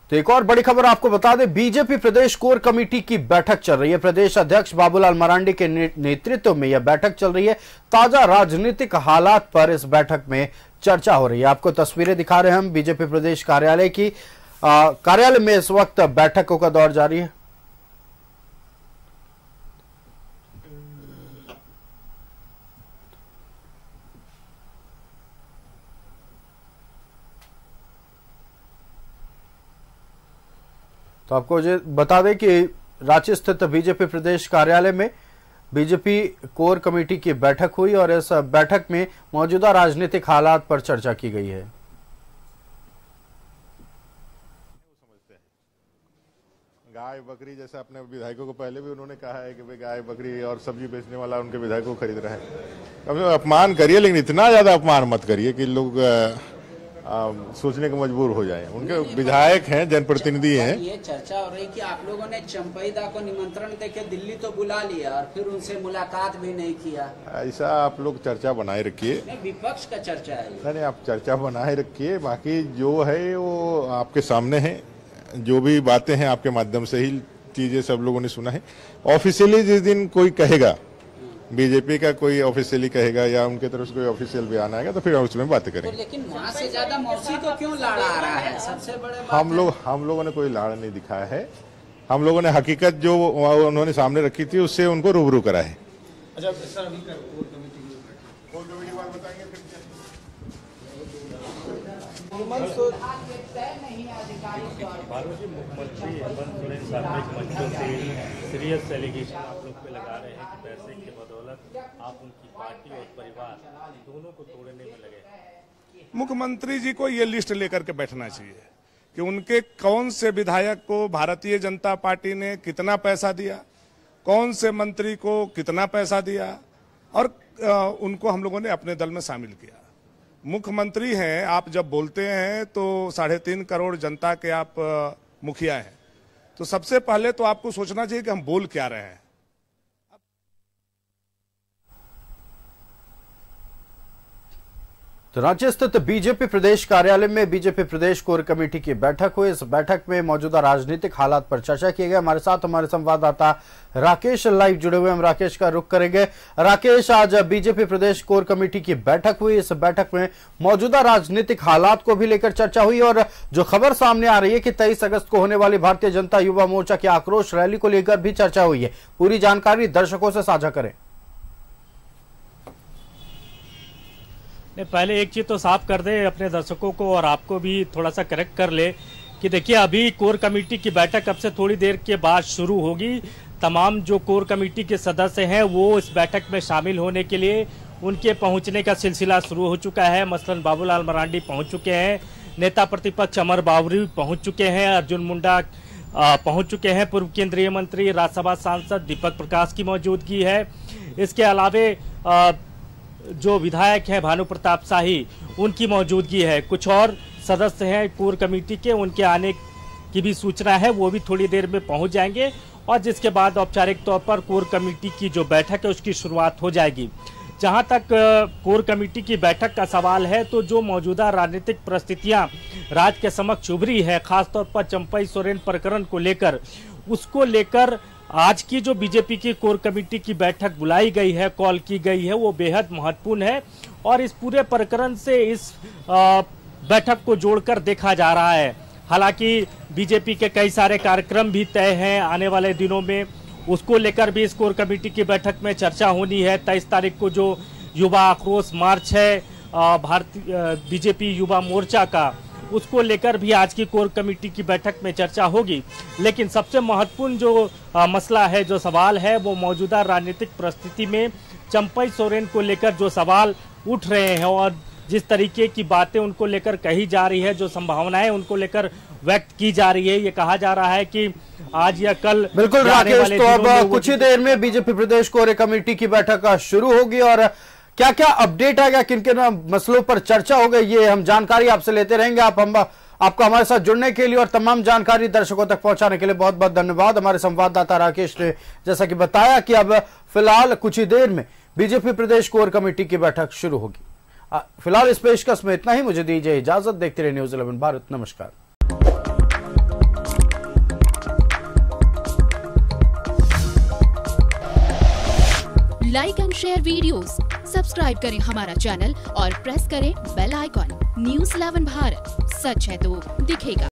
तो एक और बड़ी खबर आपको बता दें, बीजेपी प्रदेश कोर कमेटी की बैठक चल रही है। प्रदेश अध्यक्ष बाबूलाल मरांडी के नेतृत्व में यह बैठक चल रही है। ताजा राजनीतिक हालात पर इस बैठक में चर्चा हो रही है। आपको तस्वीरें दिखा रहे हैं हम बीजेपी प्रदेश कार्यालय की। कार्यालय में इस वक्त बैठकों का दौर जारी है। तो आपको ये बता दें कि रांची स्थित बीजेपी प्रदेश कार्यालय में बीजेपी कोर कमेटी की बैठक हुई और इस बैठक में मौजूदा राजनीतिक हालात पर चर्चा की गई है। गाय बकरी जैसे अपने विधायकों को पहले भी उन्होंने कहा है कि भाई गाय बकरी और सब्जी बेचने वाला उनके विधायकों को खरीद रहा है। कम से कम अपमान करिए, लेकिन इतना ज्यादा अपमान मत करिए कि लोग सोचने को मजबूर हो जाएं। उनके विधायक हैं, जनप्रतिनिधि हैं। ये चर्चा हो रही कि आप लोगों ने चंपईदा को निमंत्रण देके दिल्ली तो बुला लिया और फिर उनसे मुलाकात भी नहीं किया। ऐसा आप लोग चर्चा बनाए रखिए। विपक्ष का चर्चा है। नहीं, आप चर्चा बनाए रखिए। बाकी जो है वो आपके सामने है। जो भी बातें हैं आपके माध्यम से ही चीजें सब लोगों ने सुना है। ऑफिशियली जिस दिन कोई कहेगा, बीजेपी का कोई ऑफिशियली कहेगा या उनके तरफ से कोई ऑफिशियल बयान आएगा तो फिर उसमें बातें करेंगे। तो लेकिन वहाँ से ज्यादा मौसी को क्यों लाड़ आ रहा है? सबसे बड़े हम लोगों ने कोई लाड़ नहीं दिखाया है। हम लोगों ने हकीकत जो उन्होंने सामने रखी थी उससे उनको रूबरू करा है। अच्छा सर, अभी कोर कमेटी की बात बताएंगे फिर मुख्यमंत्री हेमंत सोरेन सार्वजनिक मंचों से सीरियस एलिगेशन आप लोग पे लगा रहे हैं कि पैसे के बदौलत आप उनकी पार्टी और परिवार दोनों को तोड़ने में लगे। मुख्यमंत्री जी को ये लिस्ट लेकर के बैठना चाहिए कि उनके कौन से विधायक को भारतीय जनता पार्टी ने कितना पैसा दिया, कौन से मंत्री को कितना पैसा दिया और उनको हम लोगों ने अपने दल में शामिल किया। मुख्यमंत्री हैं, आप जब बोलते हैं तो 3.5 करोड़ जनता के आप मुखिया हैं, तो सबसे पहले तो आपको सोचना चाहिए कि हम बोल क्या रहे हैं। तो रांची स्थित बीजेपी प्रदेश कार्यालय में बीजेपी प्रदेश कोर कमेटी की बैठक हुई। इस बैठक में मौजूदा राजनीतिक हालात पर चर्चा की गई। हमारे साथ हमारे संवाददाता राकेश लाइव जुड़े हुए, हम राकेश का रुख करेंगे। राकेश, आज बीजेपी प्रदेश कोर कमेटी की बैठक हुई। इस बैठक में मौजूदा राजनीतिक हालात को भी लेकर चर्चा हुई और जो खबर सामने आ रही है कि 23 अगस्त को होने वाली भारतीय जनता युवा मोर्चा की आक्रोश रैली को लेकर भी चर्चा हुई है। पूरी जानकारी दर्शकों से साझा करें। पहले एक चीज तो साफ कर दे अपने दर्शकों को और आपको भी थोड़ा सा करेक्ट कर ले कि देखिए, अभी कोर कमेटी की बैठक अब से थोड़ी देर के बाद शुरू होगी। तमाम जो कोर कमेटी के सदस्य हैं वो इस बैठक में शामिल होने के लिए उनके पहुंचने का सिलसिला शुरू हो चुका है। मसलन बाबूलाल मरांडी पहुंच चुके हैं, नेता प्रतिपक्ष अमर बावरी पहुंच चुके हैं, अर्जुन मुंडा पहुंच चुके हैं, पूर्व केंद्रीय मंत्री राज्यसभा सांसद दीपक प्रकाश की मौजूदगी है। इसके अलावे जो विधायक हैं भानु प्रताप शाही, उनकी मौजूदगी है। कुछ और सदस्य हैं कोर कमेटी के, उनके आने की भी सूचना है, वो भी थोड़ी देर में पहुंच जाएंगे और जिसके बाद औपचारिक तौर पर कोर कमेटी की जो बैठक है उसकी शुरुआत हो जाएगी। जहां तक कोर कमेटी की बैठक का सवाल है तो जो मौजूदा राजनीतिक परिस्थितियां राज्य के समक्ष उभरी है, खासतौर पर चंपई सोरेन प्रकरण को लेकर, उसको लेकर आज की जो बीजेपी की कोर कमेटी की बैठक बुलाई गई है, कॉल की गई है, वो बेहद महत्वपूर्ण है और इस पूरे प्रकरण से इस बैठक को जोड़कर देखा जा रहा है। हालांकि बीजेपी के कई सारे कार्यक्रम भी तय हैं आने वाले दिनों में, उसको लेकर भी इस कोर कमेटी की बैठक में चर्चा होनी है। 23 तारीख को जो युवा आक्रोश मार्च है भारतीय बीजेपी युवा मोर्चा का, उसको लेकर भी आज की कोर कमेटी की बैठक में चर्चा होगी। लेकिन सबसे महत्वपूर्ण जो मसला है, जो सवाल है, वो मौजूदा राजनीतिक परिस्थिति में चंपई सोरेन को लेकर जो सवाल उठ रहे हैं और जिस तरीके की बातें उनको लेकर कही जा रही है, जो संभावनाएं उनको लेकर व्यक्त की जा रही है, ये कहा जा रहा है कि आज या कल। बिल्कुल राकेश, तो अब कुछ ही देर में बीजेपी प्रदेश कोर कमेटी की बैठक शुरू होगी और क्या क्या अपडेट आएगा, किन किन मसलों पर चर्चा हो गई, ये हम जानकारी आपसे लेते रहेंगे। आपको हमारे साथ जुड़ने के लिए और तमाम जानकारी दर्शकों तक पहुंचाने के लिए बहुत बहुत धन्यवाद। हमारे संवाददाता राकेश ने जैसा कि बताया कि अब फिलहाल कुछ ही देर में बीजेपी प्रदेश कोर कमेटी की बैठक शुरू होगी। फिलहाल इस पेशकश में इतना ही। मुझे दीजिए इजाजत। देखते रहिए न्यूज़ 11 भारत। नमस्कार। Like and share videos, subscribe करें हमारा चैनल और प्रेस करें बेल आइकॉन। News 11 भारत, सच है तो दिखेगा।